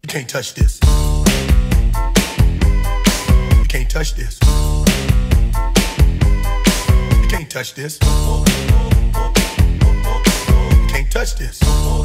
You can't touch this. You can't touch this. You can't touch this. You can't touch this.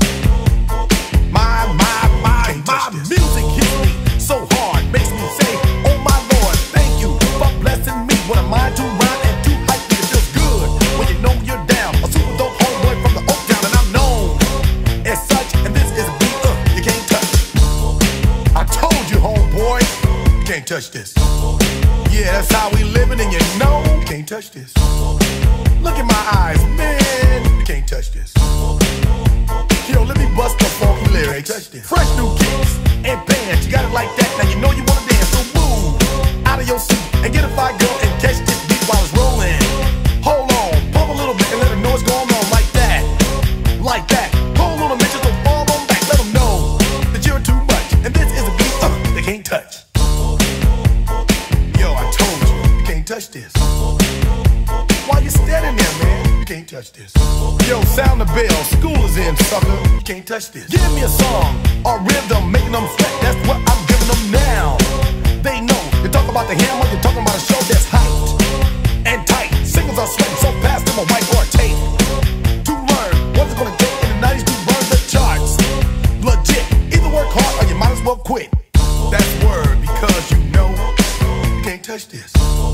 My music hits me so hard, makes me say, oh my Lord, thank you for blessing me. What a mind to rhyme and to hype me, it feels good when you know you're down. A super dope homeboy from the Oak Town, and I'm known as such. And this is a beat you can't touch. I told you, homeboy, you can't touch this. Yeah, that's how we living, and you know you can't touch this. Look in my eyes, man, you can't touch this. Yo, let me bust the funky lyrics. Fresh new kicks and bands, you got it like that. Now you know you wanna dance, so move out of your seat and get a fire girl and catch this beat while it's rolling. Hold on, pump a little bit and let her know what's going on like that, like that. Hold on a minute, just don't fall on back. Let them know that you're too much, and this is a beat they can't touch. Yo, I told you, you can't touch this. Why you standing there, man? You can't touch this. Yo, sound the bell, school is in, sucker. You can't touch this. Give me a song or rhythm, making them sweat. That's what I'm giving them now. They know. You talk about the hammer, you're talking about a show that's hyped and tight. Singles are sweating so fast, them a white or a tape. To learn what it's gonna take in the 90s to burn the charts. Legit. Either work hard or you might as well quit. That's word, because you know you can't touch this.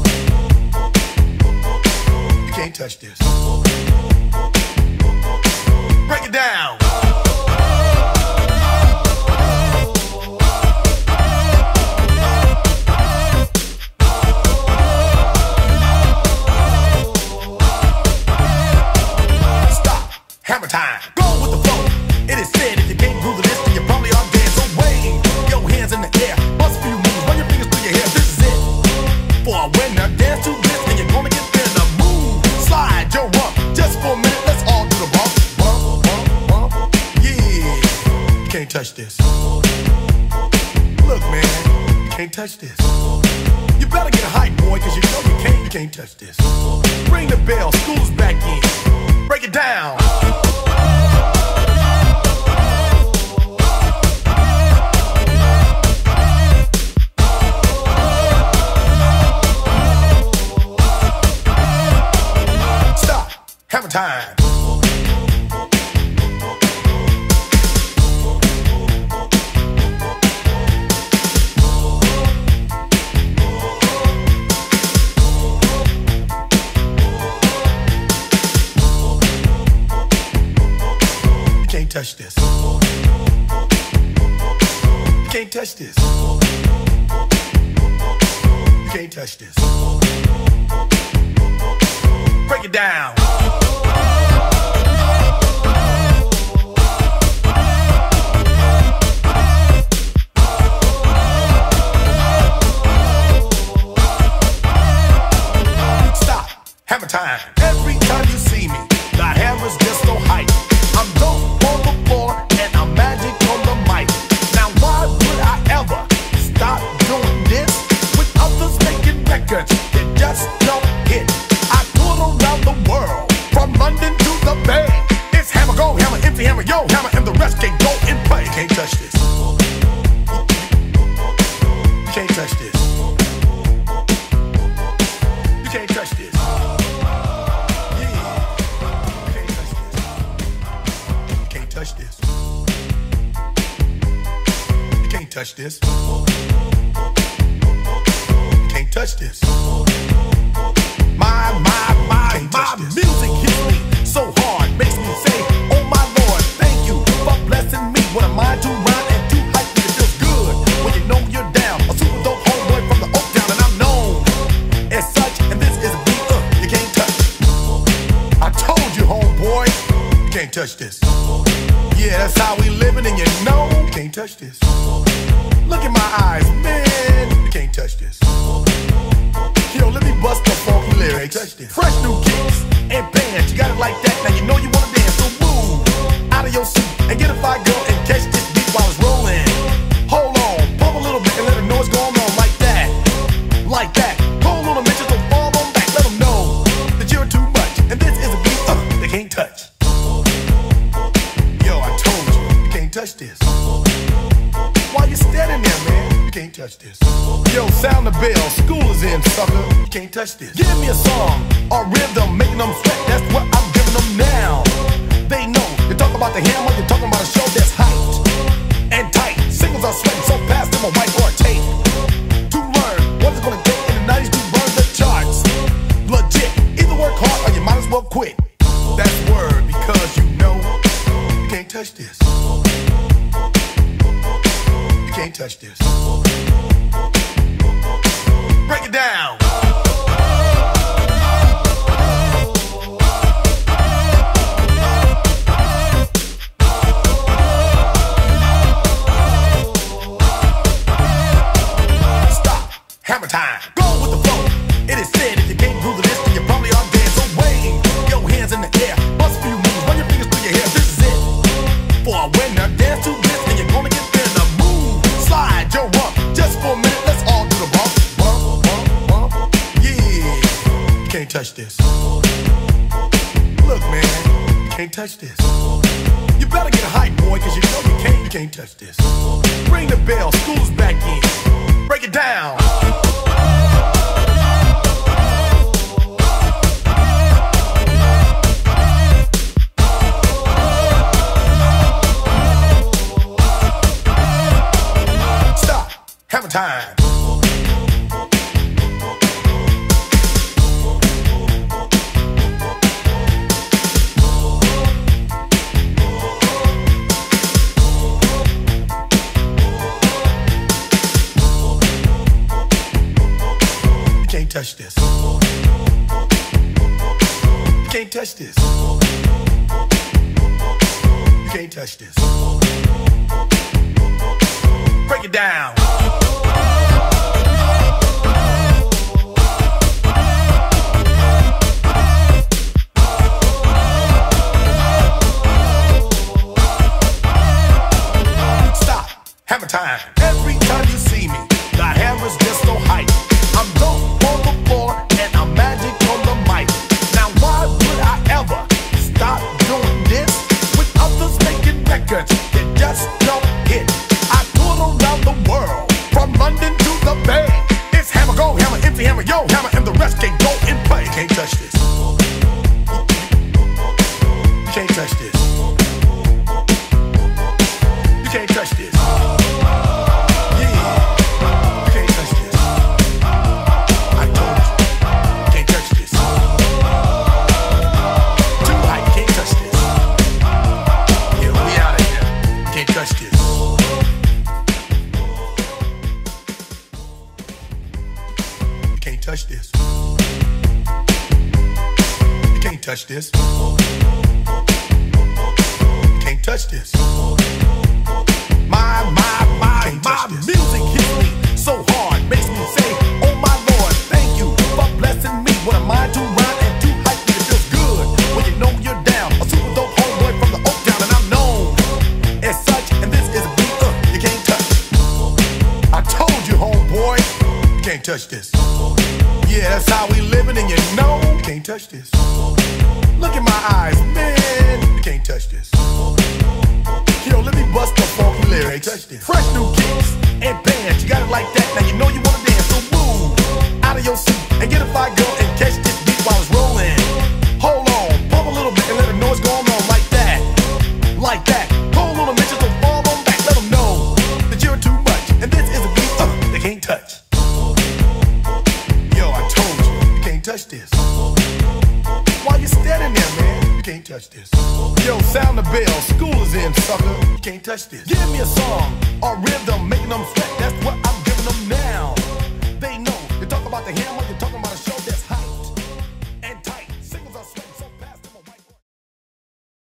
You can't touch this. Break it down. Stop. Hammer time. Go with the flow. It is said if you can't groove the list, then you probably are dead. So wave your hands in the air. Bust a few moves. Run your fingers through your hair. This is it. For a winner, dance to this, and you're gonna get there. Slide your rump, just for a minute, let's all do the bump, bump, bump, bump, yeah. You can't touch this. Look, man, you can't touch this. You better get hype, boy, cause you know you can't touch this. Ring the bell, school's back in. Break it down. Hammer time. You can't touch this. You can't touch this. You can't touch this. Break it down. Hammer time. Every time you see me, the hammer's just so hype. I'm dope on the floor and I'm magic on the mic. Now why would I ever stop doing this? With others making records that just don't hit. I toured around the world, from London to the Bay. It's hammer, go hammer, empty hammer, yo hammer, and the rest can go and play. You can't touch this. You can't touch this. You can't touch this. Touch this. You can't touch this. You can't touch this. My music hits me so hard, makes me say, oh my Lord, thank you for blessing me. What a mind to rhyme and to hype me, it feels good when you know you're down. A super dope homeboy from the Oak Town, and I'm known as such. And this is a beat you can't touch. I told you, homeboy, you can't touch this. Yeah, that's how we living, and you know you can't touch this. Look in my eyes, man, you can't touch this. Yo, let me bust the funky lyrics. Fresh new kicks and bands, you got it like that. Now you know you wanna dance, so move out of your seat and get a fire girl and catch this beat while it's rolling. Hold on, pump a little bit and let her know what's going on like that, like that. Hold on a minute, just don't fall on back. Let them know that you're too much, and this is a beat they can't touch. Yo, I told you, you can't touch this. Why you standing there, man? You can't touch this. Yo, sound the bell, school is in, sucker. You can't touch this. Give me a song, a rhythm, making them sweat. That's what I'm giving them now. They know, you talk about the hammer, you're talking about a show that's hyped and tight. Singles are sweating so fast, them a white or a tape. To learn what it's gonna take in the 90s to burn the charts. Legit, either work hard or you might as well quit. That's word, because you know you can't touch this. You can't touch this. Break it down. Stop. Hammer time. Go with the flow. It is said if you can't groove this, then you probably are dead. So wave your hands in the air. Bust a few moves. Run your fingers through your hair. This is it. For a winner, dance to this, and you're gonna get there. The move. Slide your rump. Just for a minute, let's all do the bump. Bump, bump, bump. Yeah. You can't touch this. Look, man. You can't touch this. You better get hype, boy, cause you know you can't touch this. Ring the bell. School's back in. Break it down. Hammer time. You can't touch this. You can't touch this. You can't touch this. Break it down. Hammer time. Every time you see me, the hammer's just so hype. I'm dope on the floor and I'm magic on the mic. Now why would I ever stop doing this? With others making records that just don't hit. I toured around the world, from London to the Bay. It's hammer, go hammer, empty hammer, yo hammer, and the rest can go and play. You can't touch this. You can't touch this. You can't touch this. Touch this. You can't touch this. You can't touch this. My music hits me so hard, makes me say, oh my Lord, thank you for blessing me. What a mind to rhyme and to hype me. It feels good when you know you're down. A super dope homeboy from the Oak Town, and I'm known as such. And this is a beat you can't touch. I told you, homeboy, you can't touch this. Yeah, that's how we living, and you know you can't touch this. Look in my eyes, man, you can't touch this. Yo, let me bust the funky lyrics. Fresh new kicks and bands, you got it like that. Now you know you wanna dance, so move out of your seat and get a fire girl and catch this beat while it's rolling. Hold on, pump a little bit and let the noise go on like that, like that. Hold on a minute, just don't fall on back. Let them know that you're too much, and this is a beat they can't touch. Touch this. Why you standing there, man? You can't touch this. Yo, sound the bell. School is in, sucker. You can't touch this. Give me a song, a rhythm, making them sweat. That's what I'm giving them now. They know